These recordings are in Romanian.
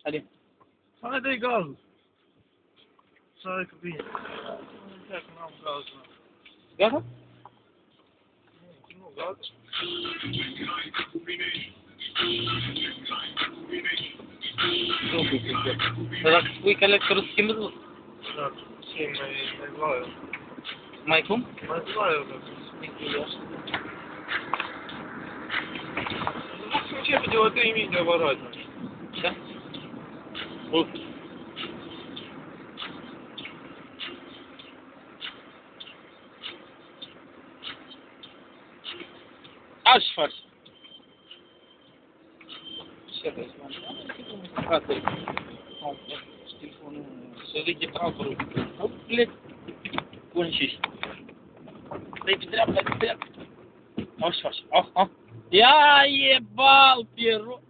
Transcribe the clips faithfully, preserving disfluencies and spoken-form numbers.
Haide. Hai, dă-i gazul. Să ai că bine. Ia că n-am gazul. Gata? Nu, gata. Nu știu ce. Dar dacă spui că lectorul se schimbă, nu? Da, și mai, mai vlaiu. Mai cum? Mai vlaiu, da. Nu începe de la trei mii de aparați. Da? Uf. Așa faci. Ce vezi, mă? Frate, telefonul, să zic de transferul. Nu, plec. Bun și dă-i pe dreapta, pe dreapta. Așa faci. Ah, ah. Ia e bal, Piero.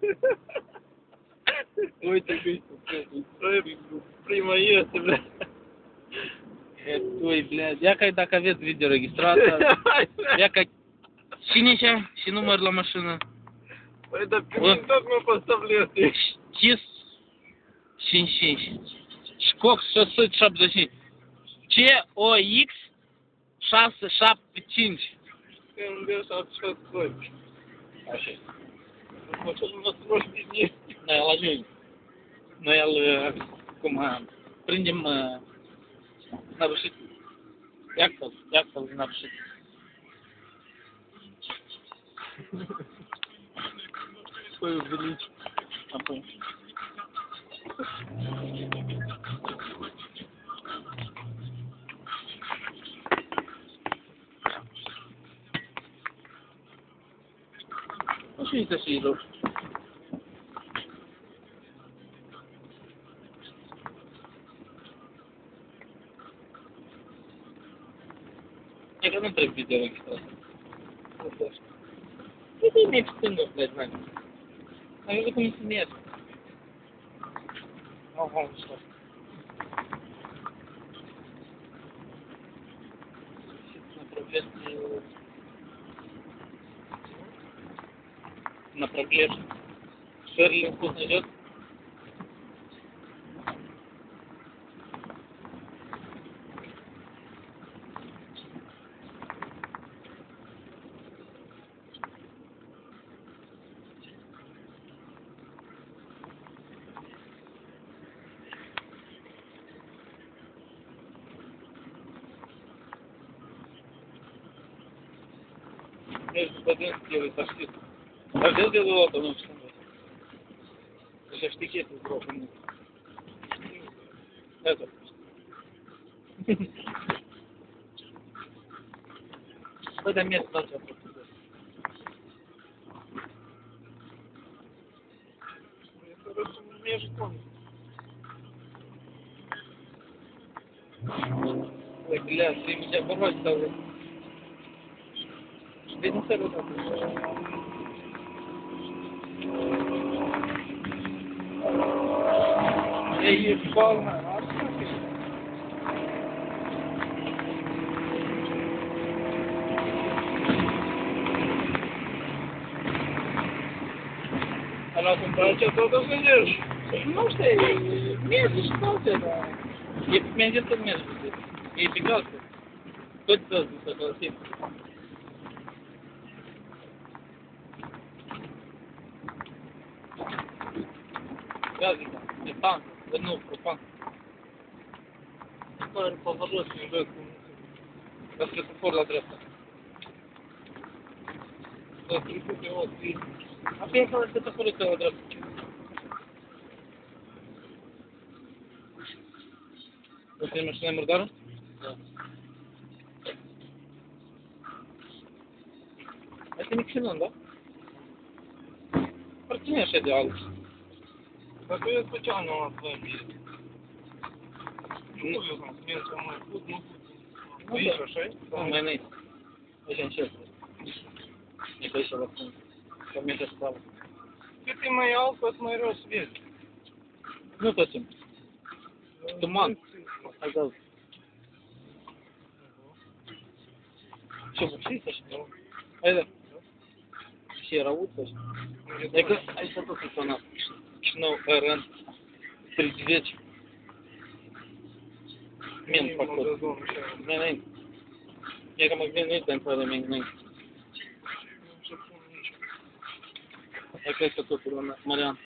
Uite că Păi, prima este, bля. E, ui, blядь, ia că dacă aveți video registrată, ia că cine așa și număr la mașină? Păi, dar pe mine tot mă поставляете. Cis cincizeci și cinci. Școc șase sute șaptezeci și cinci. C O X șase șapte cinci. Când vezi așa scori. Așa. Mă ce nu mă stroși din ei. Noi îl ajungem. Noi îl, cum, prindem narușit. Ia-l, ia-l narușit. Păi, увеличь. Apoi. Nu știu să fie rău. E că nu trebuie video registrat. Nu știu. E bine pe stângă, blядь, Vania. Am văzut cum se merge. Ага, что? На проблеске... На проблеске. Шерли вкусно идет? Между подъезд делает таксист. А где сделал это, ну, что? Сейчас штыки тут брошены. Это. В этом месте надо. Я же помню. Ой, бля, ты меня порвать стал. Ты не сэр, вот я ебал на нас. Она там дальше кто-то задержит. Ну что, медлишь, что это? Я меня где-то между. Я бегал. Кто это согласится? Газика, метан, вернул пропан. Теперь поворот не выхнул. На светофор адреса. Да, тридцать вот и... А поехал на светофор и адрес. После машины Мурдара? Да. Это не Ксенон, да? Протяни ще діалог. Так я спочатку на твоєму. Ну, я там, я там, тут, ну, Ну, видишь, да. шесть? Ну, мене. Очень честно. Не пойся в окно. Ко мне же справа. Ты ты моя алка смотрел свет. Ну, потом. Туман. Оказался. Что, вообще, что? Это? Все рвутся. Это, а это только у нас. Чно РН. тридцать девять. Menos Mano, factor. das honras, cara. Nem, nem. E é que nem nem tanto para mim, nem. Não sei como é isso. É que essa tua Mariana.